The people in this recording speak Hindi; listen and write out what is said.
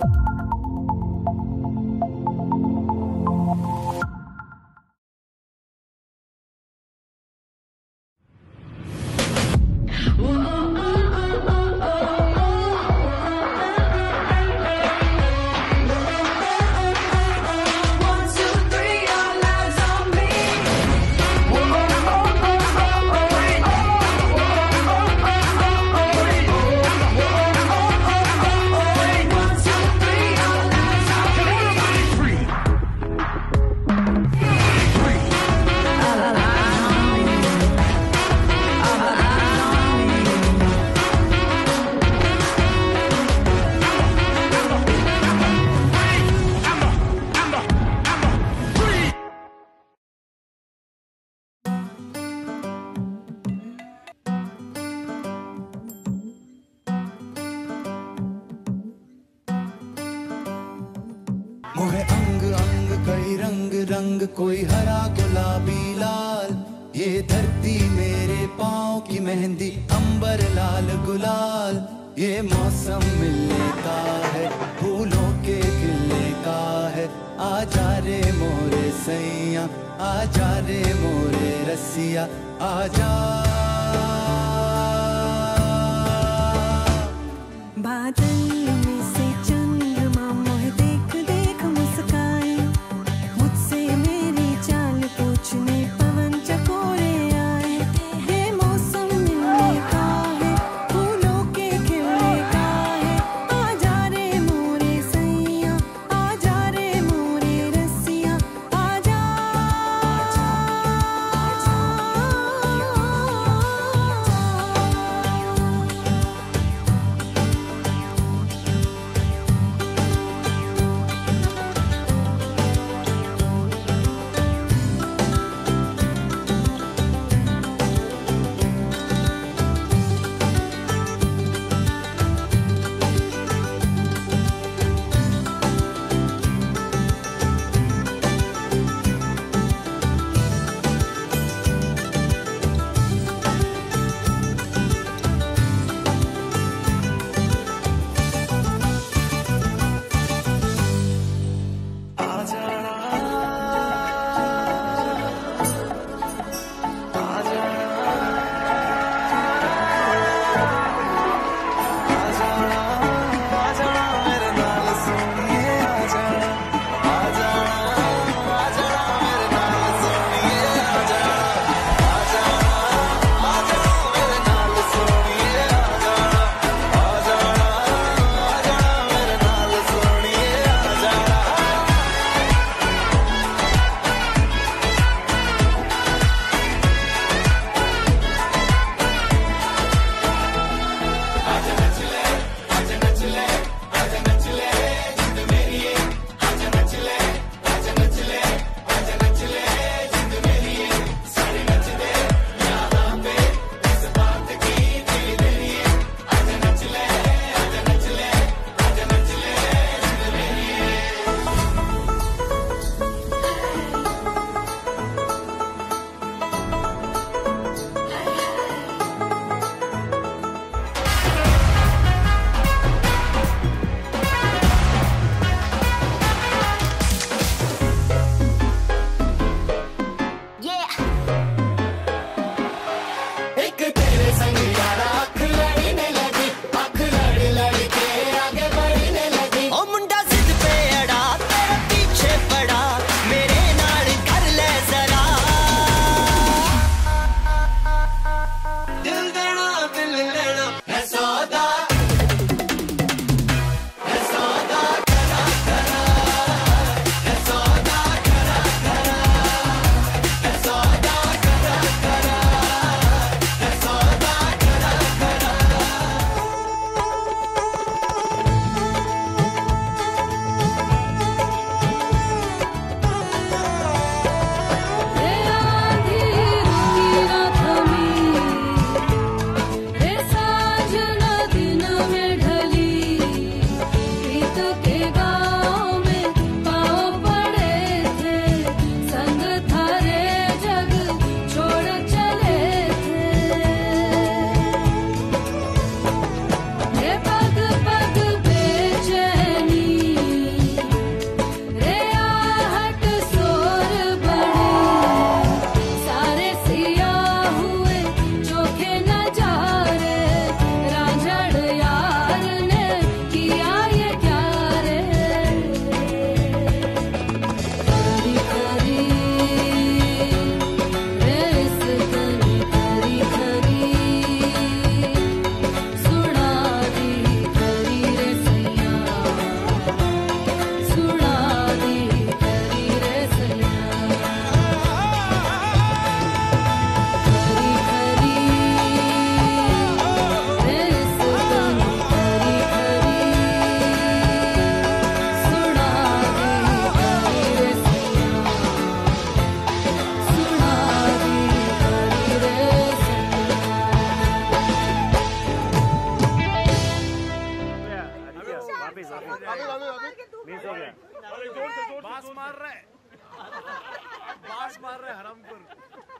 मोहे अंग अंग कई रंग रंग, कोई हरा गुलाबी लाल। ये धरती मेरे पाँव की मेहंदी, अंबर लाल गुलाल। ये मौसम मिलने का है, फूलों के खिलने का है। आजा रे मोरे सैया, आजा रे मोरे रसिया, आजा। बादल में से चंद्रमा मोहे देख देख मुस्काए, मुझसे मेरी चाल पूछने पवन चकोरे आए। ये मौसम मिलने का है, फूलों के खिलने का है। आजा रे मोरे सैया, आजा रे मोरे रसिया, आजा। मिस हो गया। बास मार रहे हरामपुर।